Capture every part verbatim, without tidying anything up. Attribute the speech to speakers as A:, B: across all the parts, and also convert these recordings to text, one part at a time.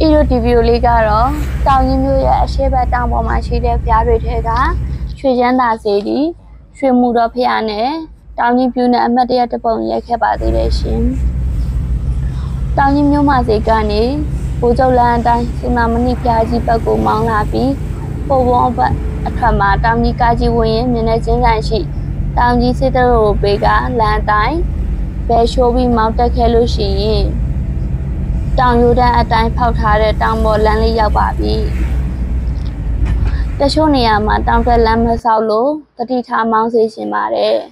A: Iro T V Ligaro, Taunggyi ya Shwe Chan Tar Pagoda Pyarithega, Shwe Chan Tar Pagoda, Shwe Mu Daw Pagoda, Taunggyi Pune amidst the Pong Yakabadi. Taunggyi Myanmar Gani, Bozoland, Sulamani Pagoda Manglabi, Powomba, Atrama, Taunggyi Kaji Win, Managing Ranchi, Taunggyi Settle Bega, Landai, Beshobi Mountain Kelushi. Taunggyi at time powder down more landly yababi. The Shoniama down the Lama Saulo, the Tita Mounts in Mare.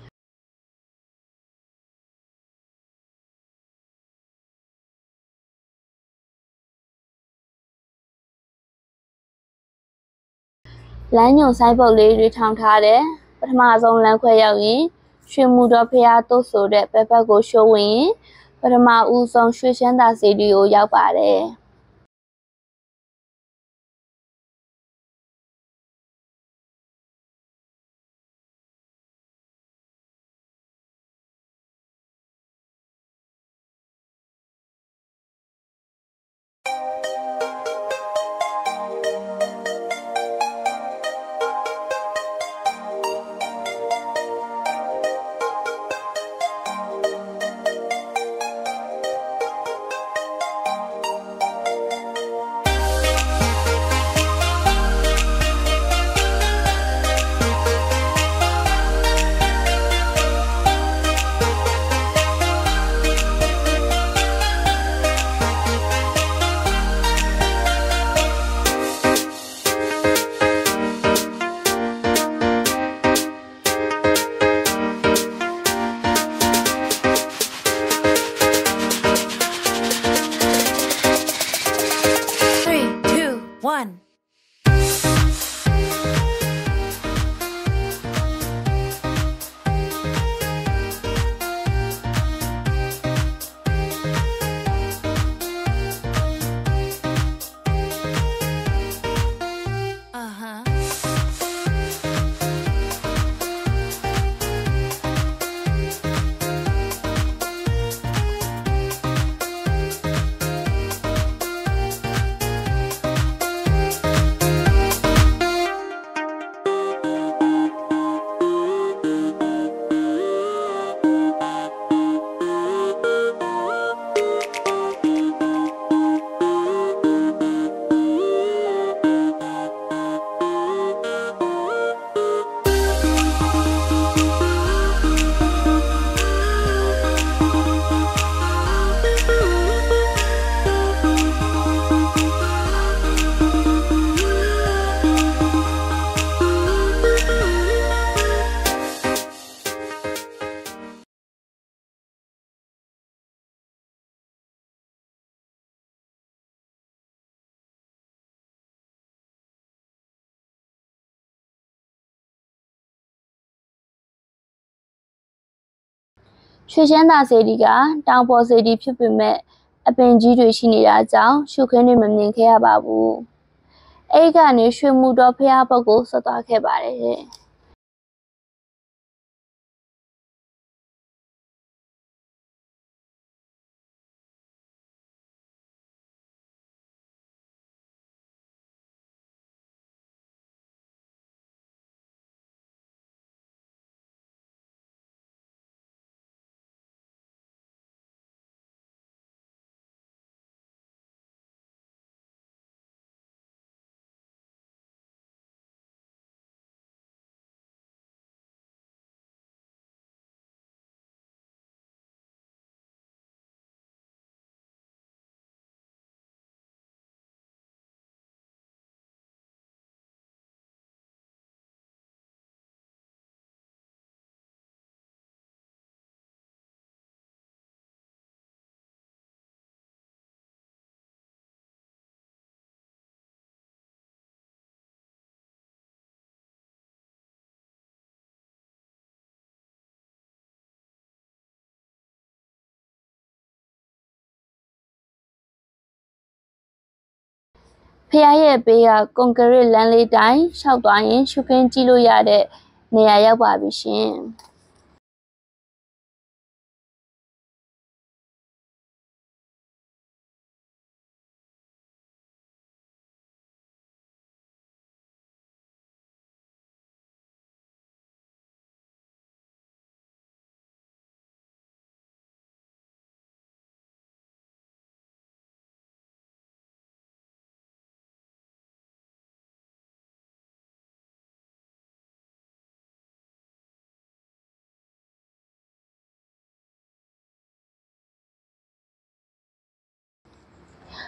A: Lanyo Cyber Lady Town Tade, but Mazon Lanquayi, Shwe Mu Daw Pagoda so that Pepper go showing, but a ma uzon Shwe Chan Tar Pagoda yabare.
B: One. Uh-huh.
A: Shwe Chan Tar Pagoda, Down Positive People met a Benji to Shinida Zhao, Shukan Manin Kababu. Ega ni Shwe Mu Daw Pagoda so talk about it. Paya Bea Concrete Landley Dine, South Dine, Shukan Jilo Yade, Nea Babishin.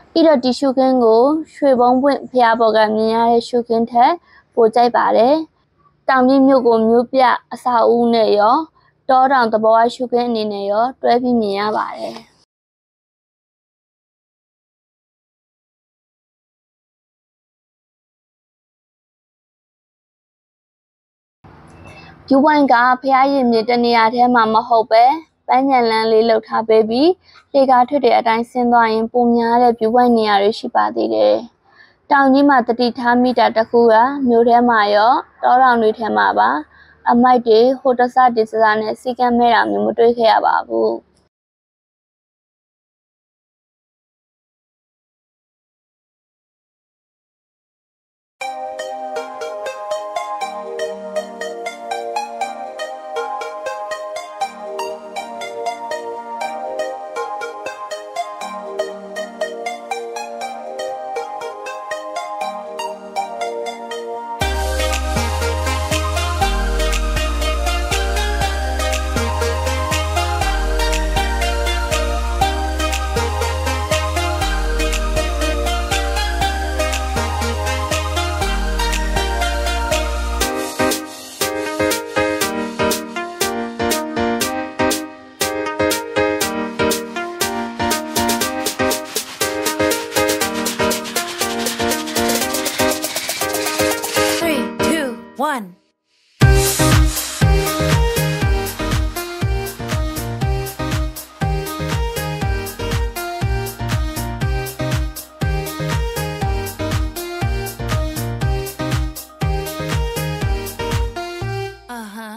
A: ပြီးတော့ဒီရှုခင်းကိုရွှေဘုံပွင့်ဖျားပေါ်ကမြင်ရတဲ့ရှုခင်းထက်ပိုကြိုက်ပါတယ်။တောင်ကြီးမြို့ကိုမြို့ပြအစာအုပ်နဲ့ရောတောတောင်သဘောဝရှုခင်းအနေနဲ့ရောတွဲပြီးမြင်ရပါတယ်။ viewpoint ကဖျားရည်မြစ်တနေရာထဲမှာမဟုတ်ပဲပန်းညံလန်းလေးလှုပ်ထားပေးပြီးလေကားထွက်တဲ့အတိုင်းဆင်းသွားရင်ပုံများတဲ့ viewpoint နေရာတွေရှိပါသေးတယ်။တောင်ကြီးမှာတတိထားမိတာတစ်ခုကမြို့ထဲမှာရောတောတောင်တွေထဲမှာပါအမိုက်တွေဟိုတဆဒီစစနဲ့စီကံမဲ့တာမျိုးမတွေ့ခဲ့ရပါဘူး။
B: One. Uh-huh.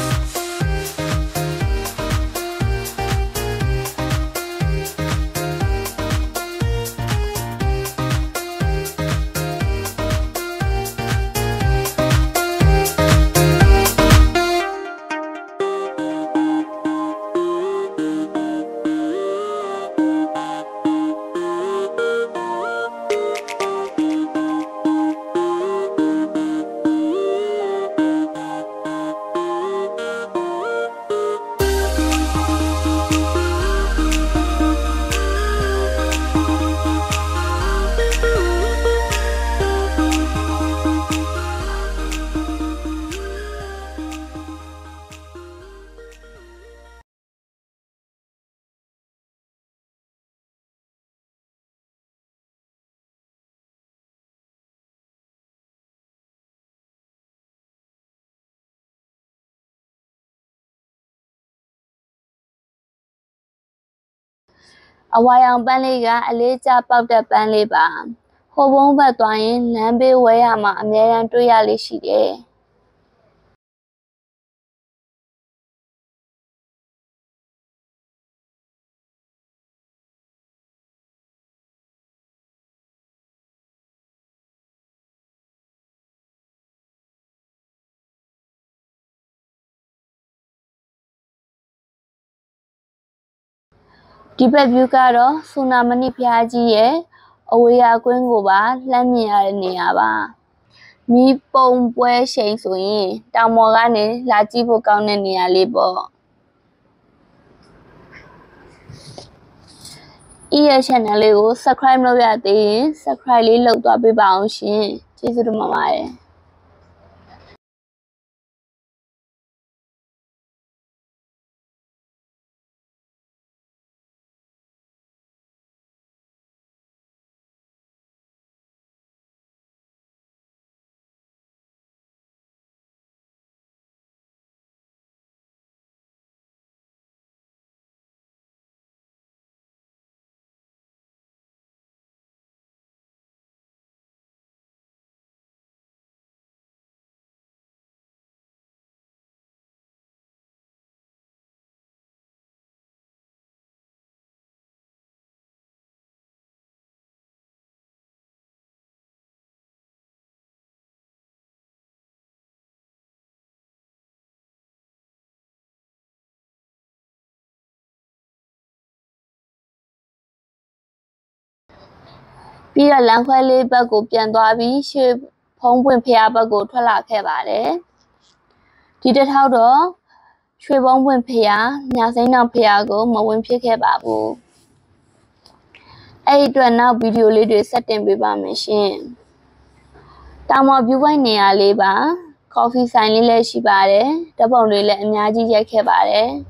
A: Aဝါရောင်ပန်းလေးကအလေးကျပေါက်တဲ့ပန်းလေးပါဟိုဘုံဘက်သွားရင်လမ်းဘေးဝဲရမှာအများရန်တွေ့ရလေးရှိတယ်ဒီဘက် view ကတော့ဆူနာမဏိဘုရားကြီးရဲ့အဝေးရာကွင်းကိုပါလှမ်းမြင်ရတဲ့နေရာပါမီးပုံပွဲရှိန်ဆိုရင်တောင်ပေါ်ကနေလာကြည့်ဖို့ကောင်းတဲ့နေရာလေးပေါ့ဤရဲ့ channel လေးကို subscribe လုပ်ရသေးရင် subscribe လေးလုပ်သွားပေးပါအောင်ရှင်ကျေးဇူးတင်ပါတယ်ပြီးတော့လမ်းခွဲလေးဘက်ကိုပြန်သွားပြီးရွှေဖုံးပွင့်ဖျားဘက်ကိုထွက်လာခဲ့ပါတယ်ဒီတစ်ထောက်တော့ရွှေဖုံးပွင့်ဖျားမြစိမ်းတောင်ဖျားကိုမဝင်ဖြစ်ခဲ့ပါဘူးအဲ့ဒီအတွက်နောက်ဗီဒီယိုလေးတွေဆက်တင်ပေးပါမယ်ရှင်။တောင်ပေါ် viewpoint နေရာလေးပါ။ coffee ဆိုင်လေးလည်းရှိပါတယ်။ဓာတ်ပုံတွေလည်းအများကြီးရိုက်ခဲ့ပါတယ်။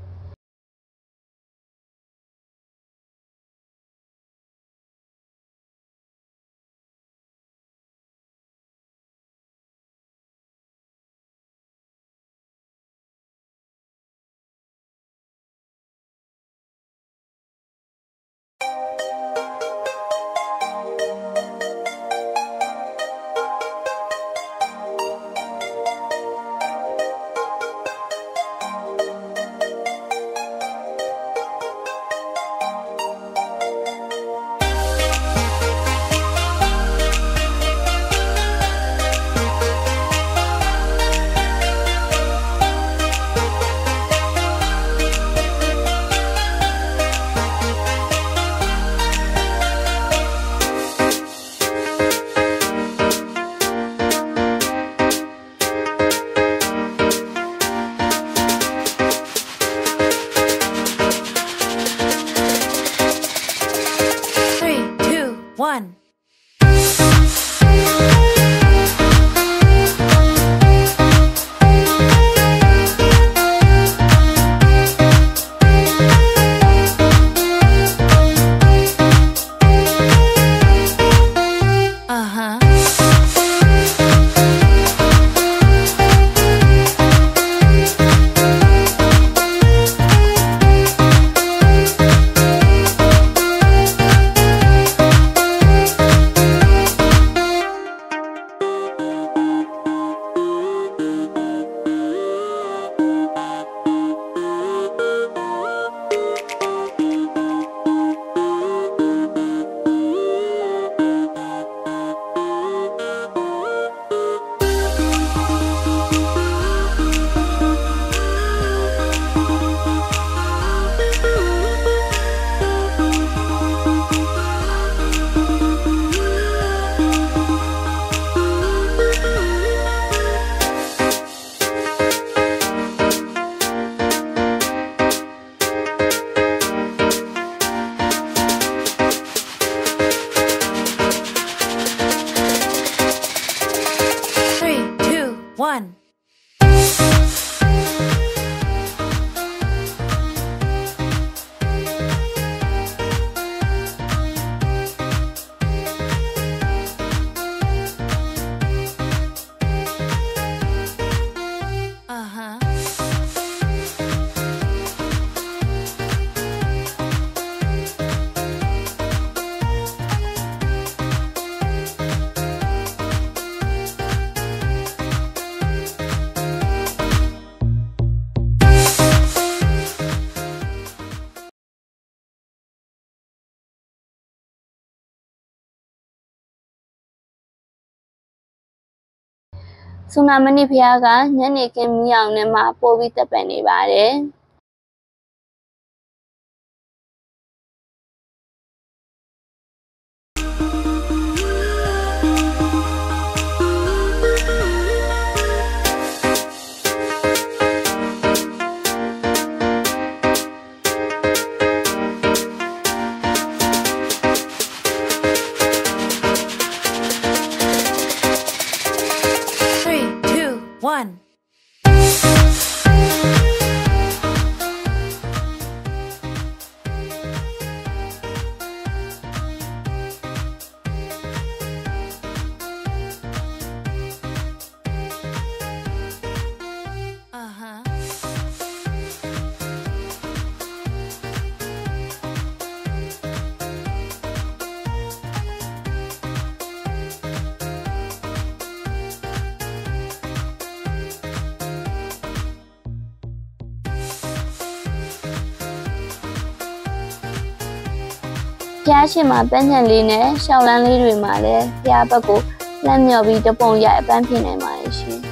B: One. Uh-huh. One. Uh-huh.
A: Sulamani Pagoda ညနေခင်းမီးအောင်နဲ့မှပို့ပြီးတက်ပံနေပါတယ်။
B: One. Uh-huh. ။ဖျားရှင်မှာပန်းချံလေးနဲ့ရှောင်းလန်းလေးတွေမှာလည်းဖျားဘက်ကိုလှမ်းမြော်ပြီးတပုံရိုက်အပန်းဖြစ်နေပါရဲ့ရှင်။